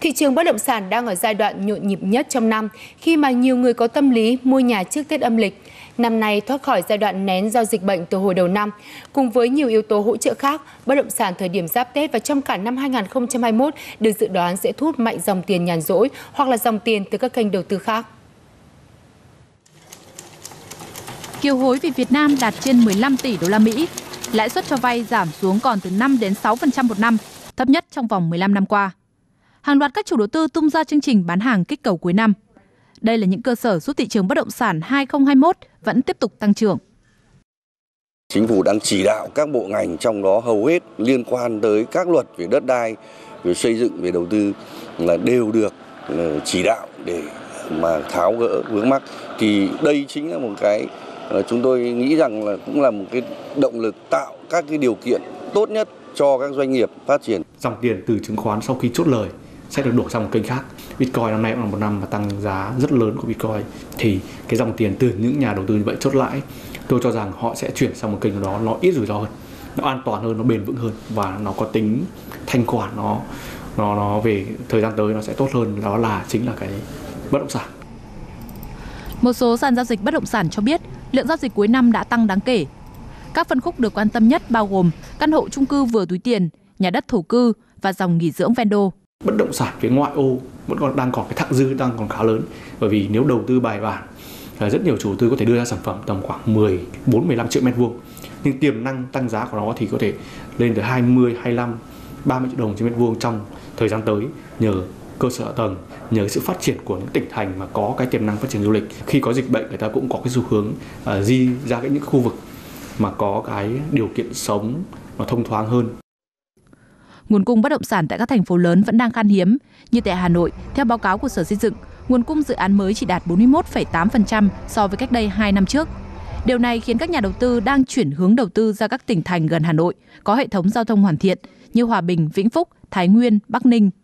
Thị trường bất động sản đang ở giai đoạn nhộn nhịp nhất trong năm khi mà nhiều người có tâm lý mua nhà trước Tết âm lịch. Năm nay thoát khỏi giai đoạn nén do dịch bệnh từ hồi đầu năm, cùng với nhiều yếu tố hỗ trợ khác, bất động sản thời điểm giáp Tết và trong cả năm 2021 được dự đoán sẽ thu hút mạnh dòng tiền nhàn rỗi hoặc là dòng tiền từ các kênh đầu tư khác. Kiều hối về Việt Nam đạt trên 15 tỷ đô la Mỹ. Lãi suất cho vay giảm xuống còn từ 5 đến 6% một năm, thấp nhất trong vòng 15 năm qua. Hàng loạt các chủ đầu tư tung ra chương trình bán hàng kích cầu cuối năm. Đây là những cơ sở giúp thị trường bất động sản 2021 vẫn tiếp tục tăng trưởng. Chính phủ đang chỉ đạo các bộ ngành, trong đó hầu hết liên quan tới các luật về đất đai, về xây dựng, về đầu tư là đều được chỉ đạo để mà tháo gỡ vướng mắc. Thì đây chính là một cái chúng tôi nghĩ rằng là cũng là một cái động lực tạo các cái điều kiện tốt nhất cho các doanh nghiệp phát triển. Dòng tiền từ chứng khoán sau khi chốt lời sẽ được đổ sang một kênh khác. Bitcoin năm nay cũng là một năm mà tăng giá rất lớn của Bitcoin. Thì cái dòng tiền từ những nhà đầu tư như vậy chốt lãi, tôi cho rằng họ sẽ chuyển sang một kênh đó nó ít rủi ro hơn, nó an toàn hơn, nó bền vững hơn và nó có tính thanh khoản, nó về thời gian tới nó sẽ tốt hơn, đó là chính là cái bất động sản. Một số sàn giao dịch bất động sản cho biết lượng giao dịch cuối năm đã tăng đáng kể. Các phân khúc được quan tâm nhất bao gồm căn hộ chung cư vừa túi tiền, nhà đất thổ cư và dòng nghỉ dưỡng ven đô. Bất động sản phía ngoại ô vẫn đang còn cái thặng dư đang còn khá lớn, bởi vì nếu đầu tư bài bản, rất nhiều chủ đầu tư có thể đưa ra sản phẩm tầm khoảng 14-15 triệu mét vuông, nhưng tiềm năng tăng giá của nó thì có thể lên từ 20, 25, 30 triệu đồng trên mét vuông trong thời gian tới, nhờ cơ sở hạ tầng, nhờ sự phát triển của những tỉnh thành mà có cái tiềm năng phát triển du lịch. Khi có dịch bệnh, người ta cũng có cái xu hướng di ra những khu vực mà có cái điều kiện sống nó thông thoáng hơn. Nguồn cung bất động sản tại các thành phố lớn vẫn đang khan hiếm. Như tại Hà Nội, theo báo cáo của Sở Xây dựng, nguồn cung dự án mới chỉ đạt 41,8% so với cách đây 2 năm trước. Điều này khiến các nhà đầu tư đang chuyển hướng đầu tư ra các tỉnh thành gần Hà Nội, có hệ thống giao thông hoàn thiện như Hòa Bình, Vĩnh Phúc, Thái Nguyên, Bắc Ninh.